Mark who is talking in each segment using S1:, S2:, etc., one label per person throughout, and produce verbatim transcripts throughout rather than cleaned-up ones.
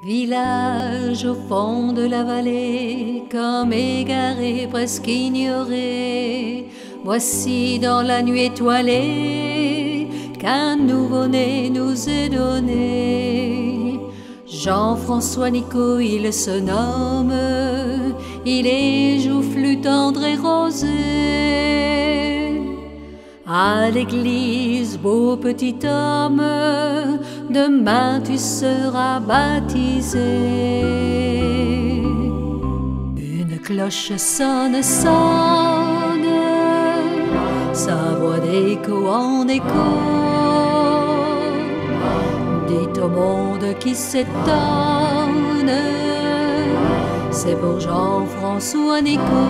S1: Village au fond de la vallée, comme égaré, presque ignoré, voici dans la nuit étoilée qu'un nouveau-né nous est donné. Jean-François Nico, il se nomme, il est joufflu, tendre et rosé. À l'église, beau petit homme, demain tu seras baptisé. Une cloche sonne, sonne, sa voix d'écho en écho. Dites au monde qui s'étonne, c'est pour Jean-François Nico.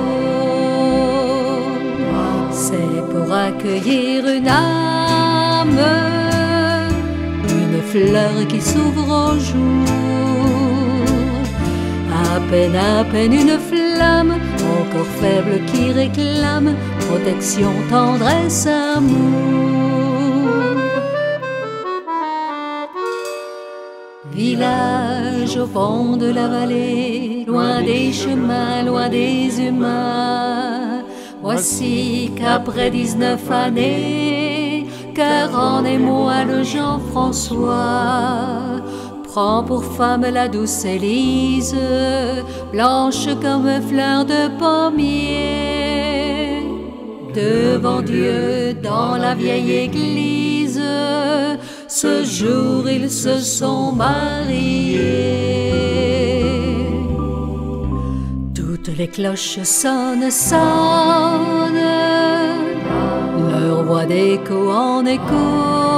S1: C'est pour accueillir une âme, une fleur qui s'ouvre au jour. À peine, à peine une flamme, encore faible, qui réclame protection, tendresse, amour. Village au fond de la vallée, loin des chemins, loin des humains. Voici qu'après dix-neuf années, cœur en émoi, le Jean-François prend pour femme la douce Élise, blanche comme fleur de pommier. Devant Dieu, dans la vieille église, ce jour ils se sont mariés. Toutes les cloches sonnent, sonnent, leur voix d'écho en écho,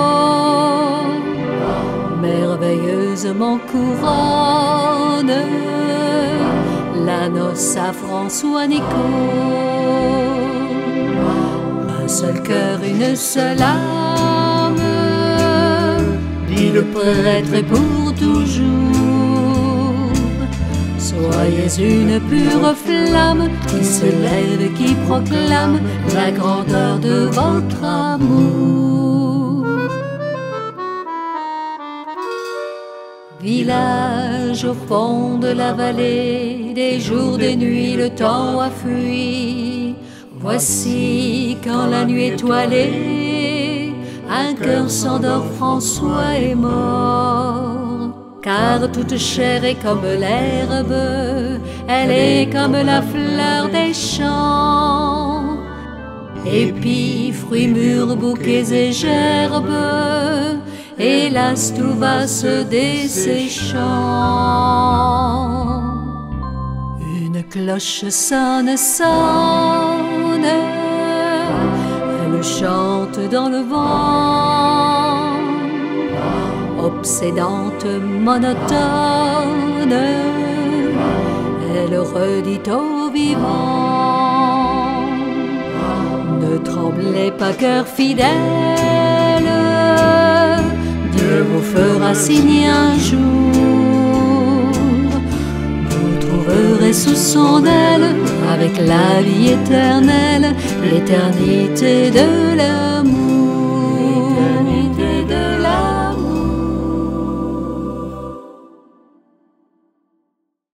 S1: merveilleusement couronne la noce à François Nico. Un seul cœur, une seule âme, dit le prêtre, et pour toujours. Soyez une pure flamme qui se lève, qui proclame la grandeur de votre amour. Village au fond de la vallée, des jours, des nuits, le temps a fui. Voici quand la nuit étoilée, un cœur s'endort, François est mort. Car toute chair est comme l'herbe, elle est comme la fleur des champs. Épis, fruits mûrs, bouquets et gerbes, hélas tout va se desséchant. Une cloche sonne, sonne, elle chante dans le vent, obsédante, monotone, elle redit aux vivants: ne tremblez pas, cœur fidèle, Dieu vous fera signe un jour. Vous trouverez sous son aile, avec la vie éternelle, l'éternité de l'amour.